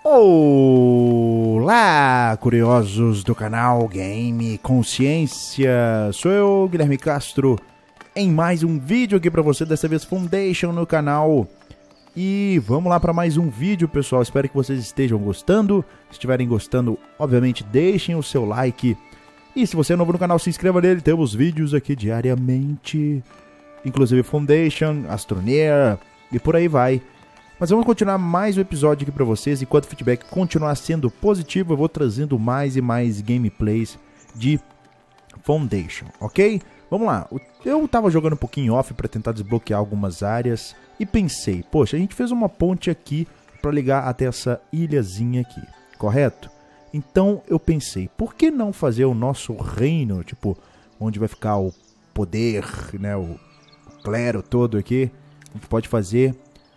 Olá, curiosos do canal Game Consciência. Sou eu, Guilherme Castro, em mais um vídeo aqui pra você, dessa vez Foundation no canal. E vamos lá para mais um vídeo, pessoal. Espero que vocês estejam gostando. Se estiverem gostando, obviamente deixem o seu like. E se você é novo no canal, se inscreva nele. Temos vídeos aqui diariamente, inclusive Foundation, Astroneer e por aí vai. Mas vamos continuar mais um episódio aqui pra vocês. Enquanto o feedback continuar sendo positivo, eu vou trazendo mais e mais gameplays de Foundation, ok? Vamos lá. Eu tava jogando um pouquinho off pra tentar desbloquear algumas áreas e pensei, poxa, a gente fez uma ponte aqui pra ligar até essa ilhazinha aqui, correto? Então eu pensei, por que não fazer o nosso reino, tipo, onde vai ficar o poder, né, o clero todo aqui? A gente pode fazer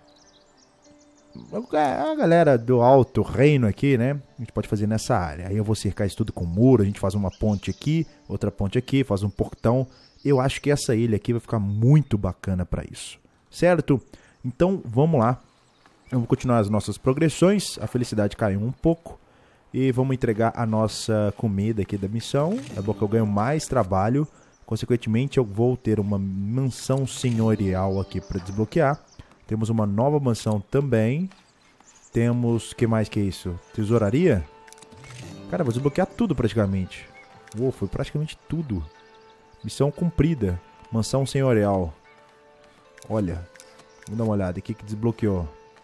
a galera do alto reino aqui, né? A gente pode fazer nessa área. Aí eu vou cercar isso tudo com muro. A gente faz uma ponte aqui, outra ponte aqui, faz um portão. Eu acho que essa ilha aqui vai ficar muito bacana para isso, certo? Então vamos lá. Vamos continuar as nossas progressões. A felicidade caiu um pouco. E vamos entregar a nossa comida aqui da missão. É bom que eu ganho mais trabalho. Consequentemente eu vou ter uma mansão senhorial aqui para desbloquear. Temos uma nova mansão também. Temos... que mais que é isso? Tesouraria? Cara, vou desbloquear tudo praticamente. Uou, foi praticamente tudo. Missão cumprida. Mansão senhorial. Olha. Vamos dar uma olhada. O que desbloqueou?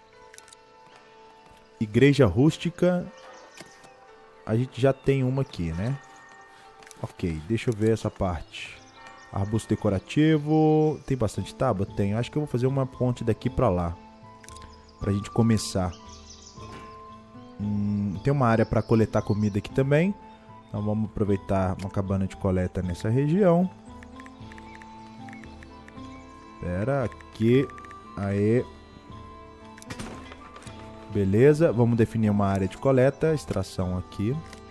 Igreja rústica. A gente já tem uma aqui, né? Ok, deixa eu ver essa parte. Arbusto decorativo. Tem bastante tábua? Tem. Acho que eu vou fazer uma ponte daqui pra lá, pra gente começar. Tem uma área pra coletar comida aqui também. Então vamos aproveitar uma cabana de coleta nessa região. Espera, aqui. Aê. Beleza, vamos definir uma área de coleta. Extração aqui.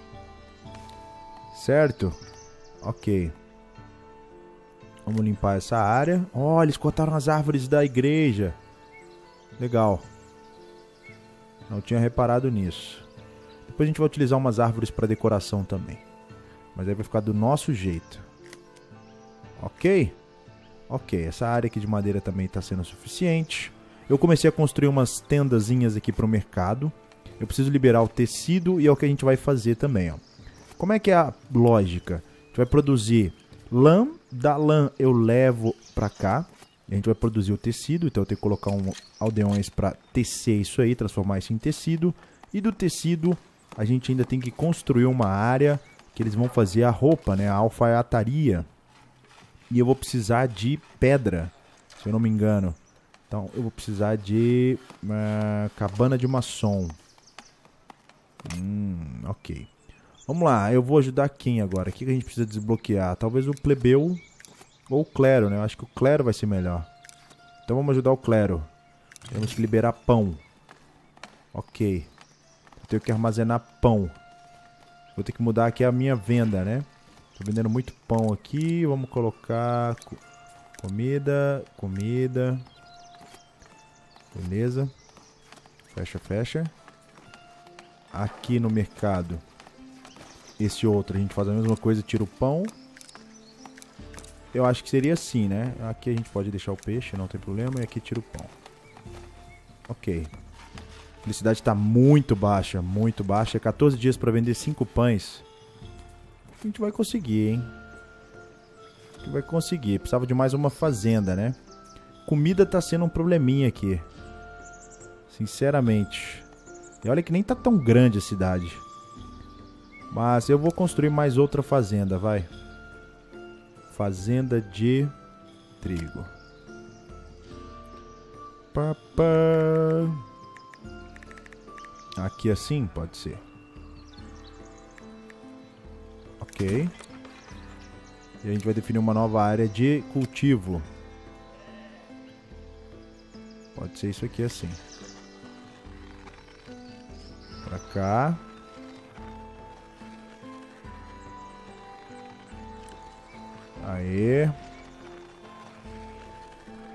Certo? Ok. Vamos limpar essa área. Oh, eles cortaram as árvores da igreja. Legal. Não tinha reparado nisso. Depois a gente vai utilizar umas árvores para decoração também. Mas aí vai ficar do nosso jeito. Ok? Ok, essa área aqui de madeira também está sendo suficiente. Eu comecei a construir umas tendazinhas aqui para o mercado. Eu preciso liberar o tecido e é o que a gente vai fazer também, ó. Como é que é a lógica? A gente vai produzir lã. Da lã eu levo pra cá. E a gente vai produzir o tecido. Então eu tenho que colocar aldeões pra tecer isso aí. Transformar isso em tecido. E do tecido a gente ainda tem que construir uma área que eles vão fazer a roupa, né? A alfaiataria. E eu vou precisar de pedra, se eu não me engano. Então eu vou precisar de cabana de maçom. Ok. Vamos lá, eu vou ajudar quem agora? O que a gente precisa desbloquear? Talvez o plebeu ou o clero, né? Eu acho que o clero vai ser melhor. Então vamos ajudar o clero. Temos que liberar pão. Ok. Eu tenho que armazenar pão. Vou ter que mudar aqui a minha venda, né? Tô vendendo muito pão aqui. Vamos colocar comida. Beleza. Fecha, fecha. Aqui no mercado. Esse outro, a gente faz a mesma coisa, tira o pão. Eu acho que seria assim, né? Aqui a gente pode deixar o peixe, não tem problema. E aqui tira o pão. Ok. A felicidade está muito baixa, muito baixa. 14 dias para vender 5 pães. A gente vai conseguir, hein? A gente vai conseguir. Precisava de mais uma fazenda, né? Comida tá sendo um probleminha aqui. Sinceramente. E olha que nem tá tão grande a cidade. Mas eu vou construir mais outra fazenda, vai. Fazenda de trigo. Aqui assim, pode ser. Ok. E a gente vai definir uma nova área de cultivo. Pode ser isso aqui assim. Pra cá. Aê.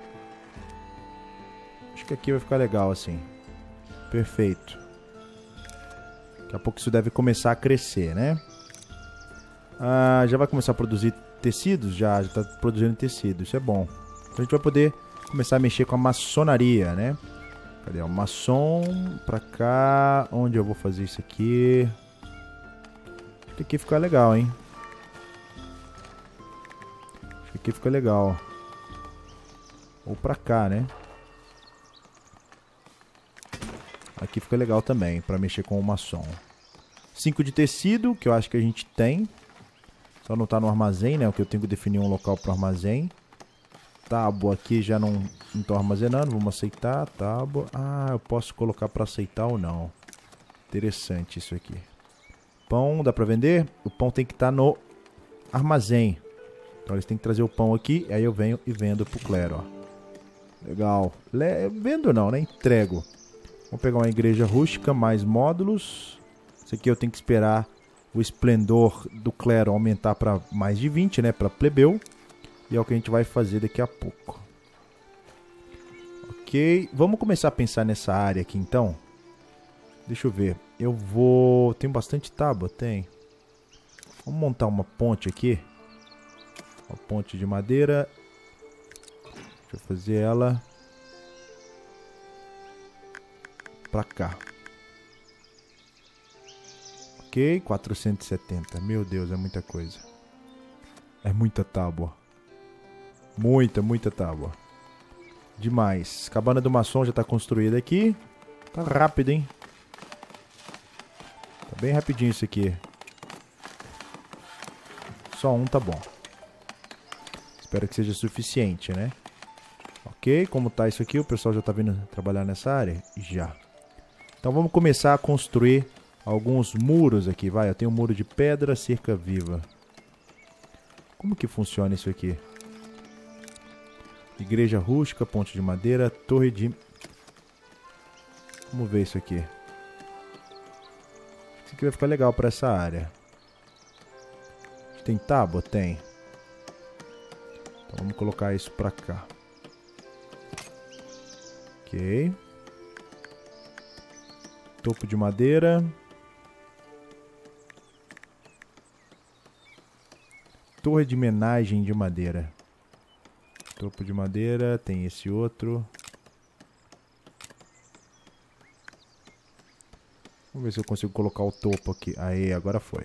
Acho que aqui vai ficar legal assim. Perfeito. Daqui a pouco isso deve começar a crescer, né? Já vai começar a produzir tecidos? Já está produzindo tecido, isso é bom. Então a gente vai poder começar a mexer com a maçonaria, né? Cadê? O maçom pra cá. Onde eu vou fazer isso aqui? Acho que aqui fica legal, hein? Acho que aqui fica legal. Ou pra cá, né? Aqui fica legal também, pra mexer com o maçom. 5 de tecido, que eu acho que a gente tem. Só não tá no armazém, né? Porque eu tenho que definir um local pro armazém. Tábua aqui já não tô armazenando. Vamos aceitar. Tábua. Eu posso colocar pra aceitar ou não. Interessante isso aqui. Pão, dá pra vender? O pão tem que estar no armazém. Então eles têm que trazer o pão aqui. Aí eu venho e vendo pro Clero, ó. Legal. Vendo não, né? Entrego. Vamos pegar uma igreja rústica, mais módulos. Isso aqui eu tenho que esperar o esplendor do clero aumentar para mais de 20, né? Para plebeu. E é o que a gente vai fazer daqui a pouco. Ok. Vamos começar a pensar nessa área aqui então. Deixa eu ver. Eu vou... Tem bastante tábua? Tem. Vamos montar uma ponte aqui. Uma ponte de madeira. Deixa eu fazer ela pra cá. Ok, 470. Meu Deus, é muita coisa. É muita tábua. Muita tábua. Demais. Cabana do maçom já tá construída aqui. Tá rápido, hein? Tá bem rapidinho isso aqui. Só um tá bom. Espero que seja suficiente, né? Ok, como tá isso aqui? O pessoal já tá vindo trabalhar nessa área? Já. Então vamos começar a construir alguns muros aqui, vai. Eu tenho um muro de pedra, cerca viva. Como que funciona isso aqui? Igreja rústica, ponte de madeira, torre de... Vamos ver isso aqui. Isso aqui vai ficar legal para essa área. Tem tábua? Tem. Então vamos colocar isso para cá. Ok. Topo de madeira. Torre de menagem de madeira. Topo de madeira. Tem esse outro. Vamos ver se eu consigo colocar o topo aqui. Aí, agora foi.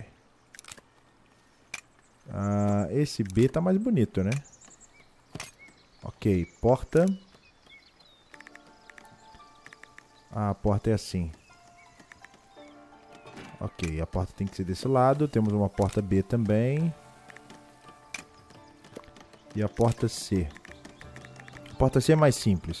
Esse B tá mais bonito, né? Ok, porta. A porta é assim. Ok, a porta tem que ser desse lado. Temos uma porta B também. E a porta C. A porta C é mais simples.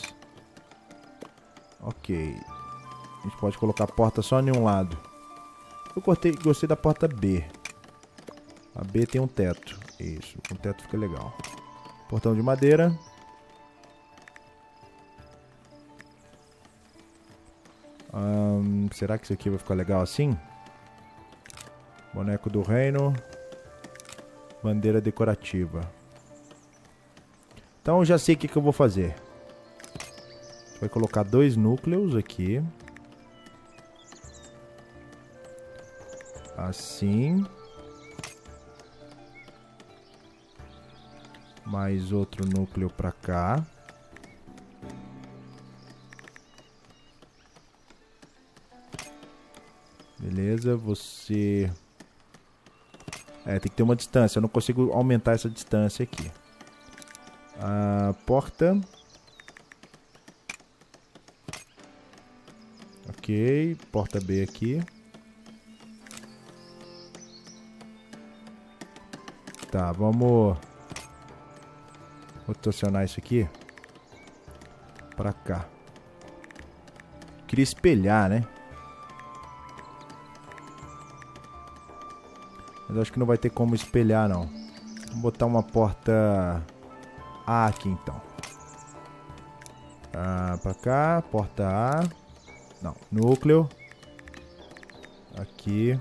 Ok. A gente pode colocar a porta só em um lado. Eu gostei da porta B. A B tem um teto. Isso, com teto fica legal. Portão de madeira. Será que isso aqui vai ficar legal assim? Boneco do reino. Bandeira decorativa. Então eu já sei o que eu vou fazer. A gente vai colocar 2 núcleos aqui. Assim. Mais outro núcleo para cá. Beleza, você... tem que ter uma distância. Eu não consigo aumentar essa distância aqui. A porta. Ok, porta B aqui. Tá, vamos rotacionar isso aqui pra cá. Queria espelhar, né? Mas acho que não vai ter como espelhar, não. Vamos botar uma porta A aqui, então. Pra cá, porta A. Não, núcleo. Aqui.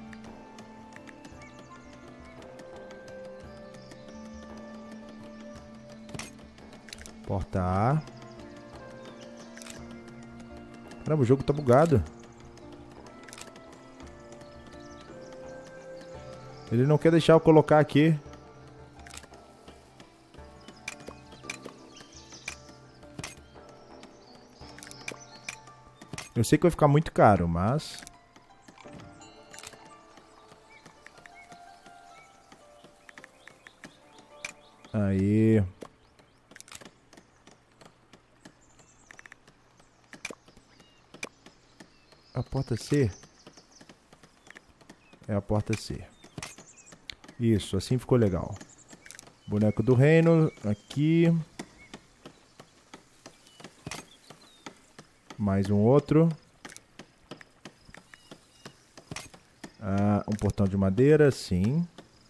Porta A. Caramba, o jogo tá bugado. Ele não quer deixar eu colocar aqui. Eu sei que vai ficar muito caro, mas... Aí. A porta C? É a porta C. Isso, assim ficou legal. Boneco do reino, aqui. Mais um outro. Um portão de madeira, sim.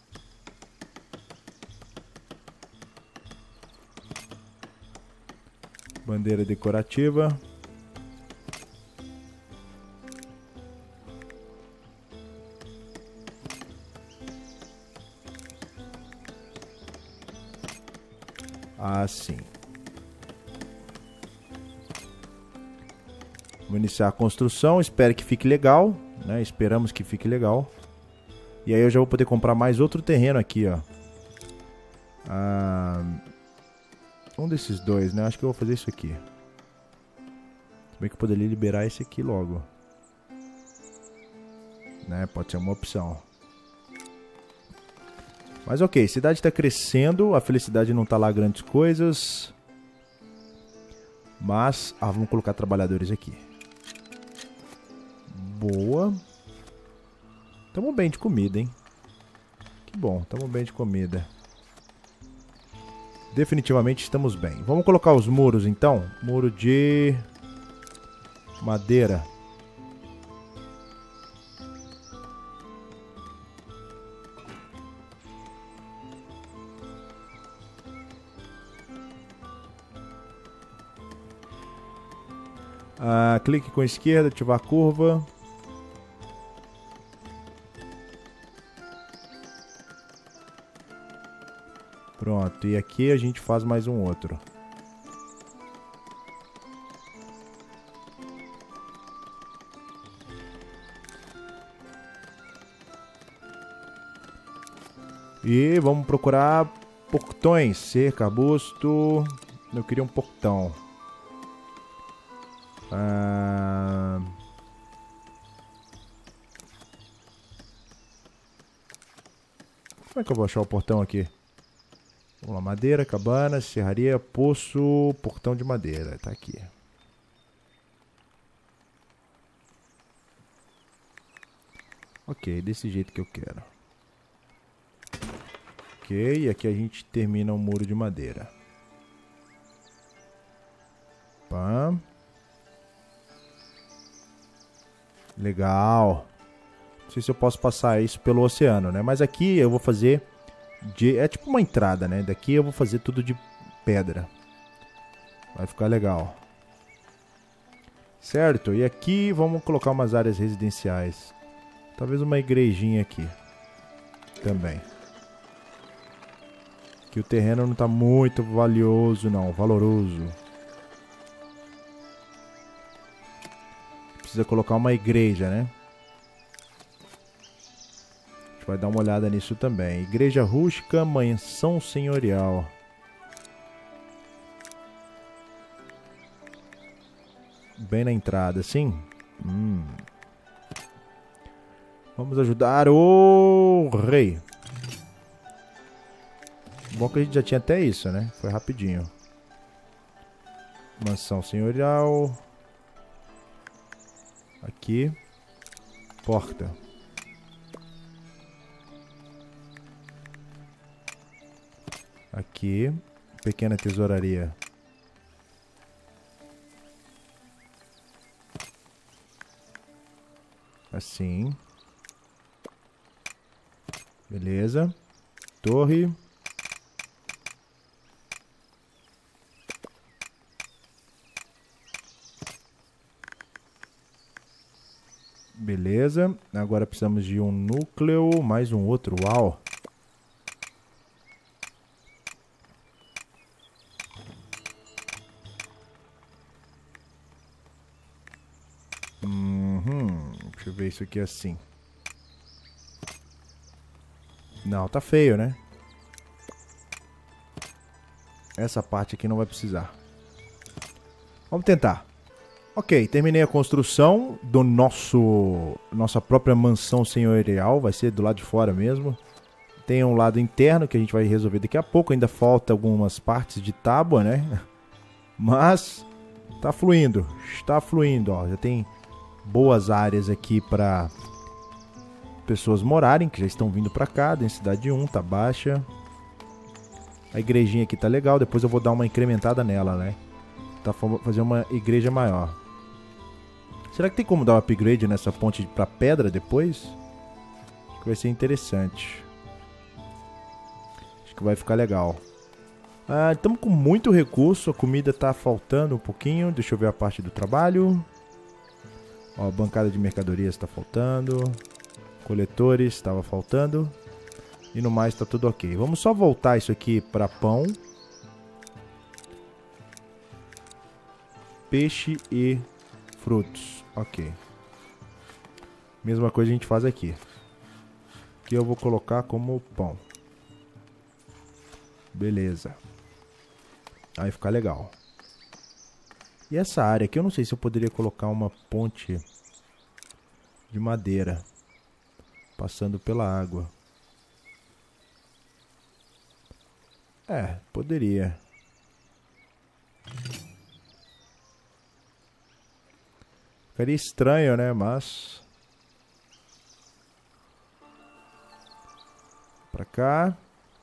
Bandeira decorativa. Assim. Vou iniciar a construção. Espero que fique legal, né? Esperamos que fique legal. E aí eu já vou poder comprar mais outro terreno aqui, ó. Um desses dois, né? Acho que eu vou fazer isso aqui. Se bem que eu poderia liberar esse aqui logo. Né? Pode ser uma opção. Mas ok, a cidade está crescendo. A felicidade não está lá grandes coisas. Mas, vamos colocar trabalhadores aqui. Boa. Tamo bem de comida, hein? Que bom, tamo bem de comida. Definitivamente estamos bem. Vamos colocar os muros, então. Muro de... madeira. Clique com a esquerda, ativar a curva. Pronto, e aqui a gente faz mais um outro. E vamos procurar portões, cerca, arbusto. Eu queria um portão. Como é que eu vou achar o portão aqui? Vamos lá, madeira, cabana, serraria, poço, portão de madeira. Tá aqui. Ok, desse jeito que eu quero. Ok, e aqui a gente termina um muro de madeira. Pam. Legal. Não sei se eu posso passar isso pelo oceano, né? Mas aqui eu vou fazer... é tipo uma entrada, né? Daqui eu vou fazer tudo de pedra. Vai ficar legal. Certo? E aqui vamos colocar umas áreas residenciais. Talvez uma igrejinha aqui. Também. Que o terreno não tá muito valioso, não. Valoroso. Precisa colocar uma igreja, né? A gente vai dar uma olhada nisso também. Igreja rústica, mansão senhorial. Bem na entrada, sim? Vamos ajudar o rei. Bom que a gente já tinha até isso, né? Foi rapidinho. Mansão senhorial. Aqui. Porta. Aqui. Pequena tesouraria. Assim. Beleza. Torre. Beleza. Agora precisamos de um núcleo. Mais um outro. Uau. Deixa eu ver isso aqui assim. Não, tá feio, né? Essa parte aqui não vai precisar. Vamos tentar. Ok, terminei a construção do nossa própria mansão senhorial. Vai ser do lado de fora mesmo. Tem um lado interno que a gente vai resolver daqui a pouco. Ainda falta algumas partes de tábua, né? Mas tá fluindo. Está fluindo, ó. Já tem boas áreas aqui para pessoas morarem, que já estão vindo para cá. A densidade 1 tá baixa. A igrejinha aqui tá legal. Depois eu vou dar uma incrementada nela, né? Tá fazer uma igreja maior. Será que tem como dar um upgrade nessa ponte pra pedra depois? Acho que vai ser interessante. Acho que vai ficar legal. Estamos com muito recurso. A comida tá faltando um pouquinho. Deixa eu ver a parte do trabalho. Ó, a bancada de mercadorias tá faltando. Coletores estava faltando. E no mais tá tudo ok. Vamos só voltar isso aqui para pão. Peixe e frutos. Ok. Mesma coisa a gente faz aqui. Aqui eu vou colocar como pão. Beleza. Aí fica legal. E essa área aqui eu não sei se eu poderia colocar uma ponte de madeira passando pela água. É, poderia. Ficaria estranho, né? Mas... pra cá.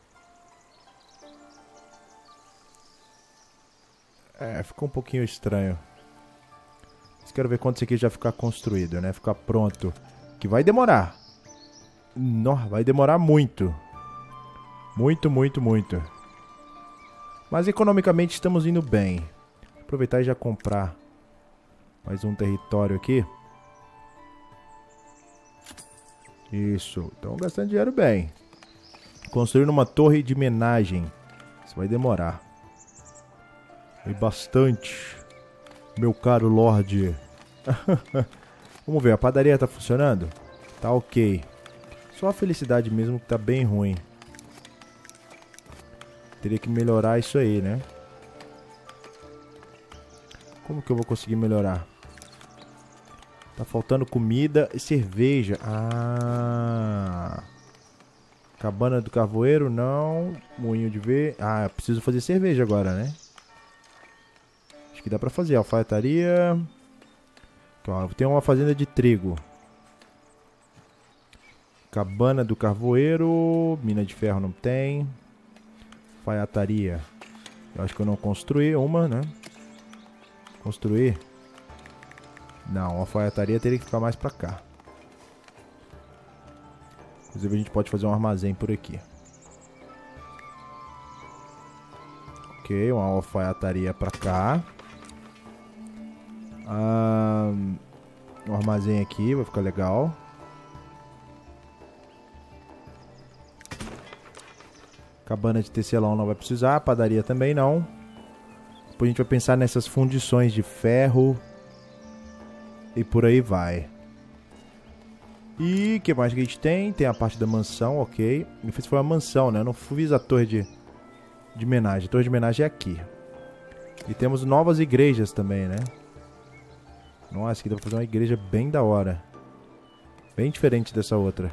É, ficou um pouquinho estranho. Mas quero ver quando isso aqui já ficar construído, né? Ficar pronto. Que vai demorar. Não, vai demorar muito. Muito, muito, muito. Mas economicamente estamos indo bem. Vou aproveitar e já comprar mais um território aqui. Isso. Estão gastando dinheiro bem. Construindo uma torre de homenagem. Isso vai demorar. E bastante. Meu caro Lorde. Vamos ver. A padaria tá funcionando? Tá ok. Só a felicidade mesmo que tá bem ruim. Teria que melhorar isso aí, né? Como que eu vou conseguir melhorar? Tá faltando comida e cerveja. Ah. Cabana do Carvoeiro, não. Moinho de ver. Ah, eu preciso fazer cerveja agora, né? Acho que dá pra fazer. Alfaiataria. Aqui, ó, tem uma fazenda de trigo. Cabana do Carvoeiro. Mina de ferro não tem. Alfaiataria. Eu acho que eu não construí uma, né? Construir? Não, a alfaiataria teria que ficar mais pra cá. Inclusive a gente pode fazer um armazém por aqui. Ok, uma alfaiataria pra cá. Um armazém aqui, vai ficar legal. Cabana de tecelão não vai precisar, padaria também não. Depois a gente vai pensar nessas fundições de ferro. E por aí vai. E o que mais que a gente tem? Tem a parte da mansão, ok. Me fez foi uma mansão, né? Eu não fiz a torre de homenagem. A torre de homenagem é aqui. E temos novas igrejas também, né? Nossa, aqui dá pra fazer uma igreja bem da hora. Bem diferente dessa outra.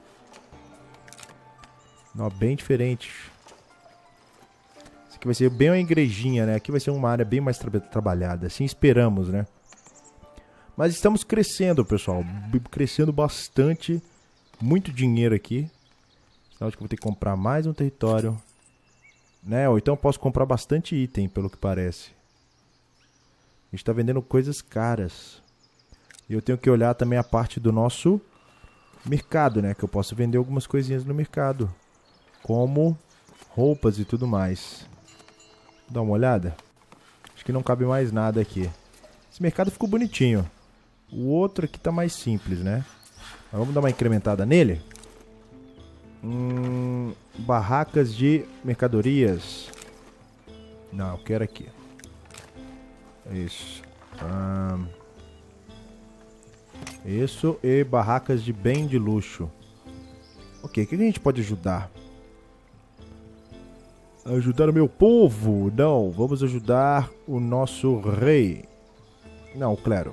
Não, bem diferente. Isso aqui vai ser bem uma igrejinha, né? Aqui vai ser uma área bem mais trabalhada. Assim esperamos, né? Mas estamos crescendo, pessoal. Crescendo bastante. Muito dinheiro aqui. Acho que eu vou ter que comprar mais um território. Né? Ou então eu posso comprar bastante item, pelo que parece. A gente está vendendo coisas caras. E eu tenho que olhar também a parte do nosso mercado, né? Que eu posso vender algumas coisinhas no mercado. Como roupas e tudo mais. Vou dar uma olhada. Acho que não cabe mais nada aqui. Esse mercado ficou bonitinho. O outro aqui tá mais simples, né? Mas vamos dar uma incrementada nele. Barracas de mercadorias. Não, eu quero aqui. Isso. Isso e barracas de bem de luxo. Ok, o que a gente pode ajudar? Ajudar o meu povo? Não, vamos ajudar o nosso rei. Não, o clero.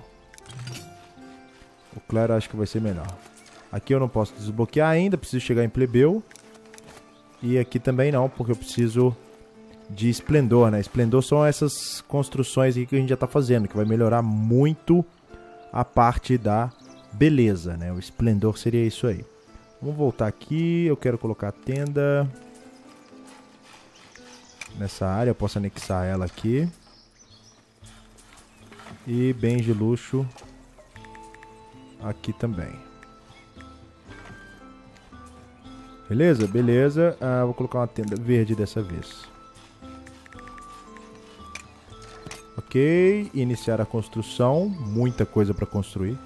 O clero acho que vai ser melhor. Aqui eu não posso desbloquear ainda, preciso chegar em plebeu. E aqui também não, porque eu preciso de esplendor, né? Esplendor são essas construções aqui que a gente já tá fazendo, que vai melhorar muito a parte da beleza, né? O esplendor seria isso aí. Vamos voltar aqui, eu quero colocar a tenda nessa área, eu posso anexar ela aqui. E bens de luxo aqui também. Beleza? Beleza. Vou colocar uma tenda verde dessa vez. Ok. Iniciar a construção. Muita coisa para construir.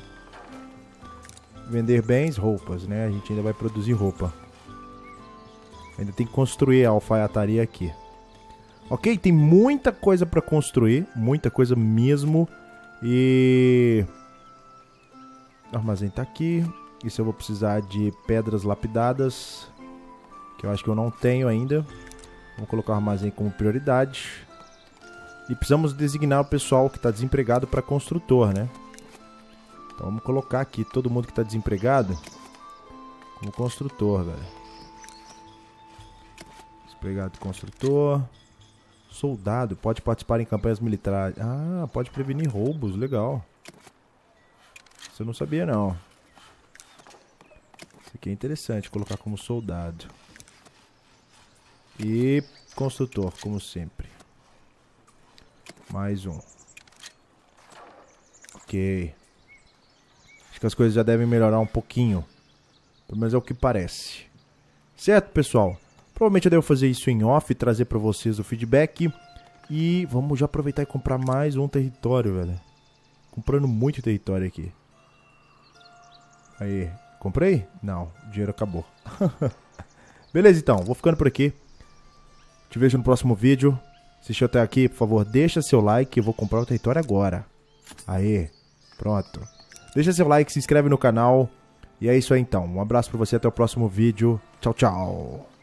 Vender bens, roupas, né? A gente ainda vai produzir roupa. Ainda tem que construir a alfaiataria aqui. Ok, tem muita coisa para construir. Muita coisa mesmo. E... o armazém tá aqui. Isso eu vou precisar de pedras lapidadas, que eu acho que eu não tenho ainda. Vou colocar o armazém como prioridade. E precisamos designar o pessoal que está desempregado para construtor, né? Então vamos colocar aqui todo mundo que está desempregado como construtor, velho. Desempregado construtor. Soldado, pode participar em campanhas militares. Ah, pode prevenir roubos, legal. Isso eu não sabia não. Isso aqui é interessante, colocar como soldado. E construtor, como sempre. Mais um. Ok. Acho que as coisas já devem melhorar um pouquinho. Pelo menos é o que parece. Certo, pessoal? Provavelmente eu devo fazer isso em off e trazer pra vocês o feedback. E vamos já aproveitar e comprar mais um território, velho. Comprando muito território aqui. Aí, comprei? Não, o dinheiro acabou. Beleza, então, vou ficando por aqui. Te vejo no próximo vídeo. Assistiu até aqui, por favor, deixa seu like. Eu vou comprar o território agora. Aê, pronto. Deixa seu like, se inscreve no canal. E é isso aí então. Um abraço pra você, até o próximo vídeo. Tchau, tchau.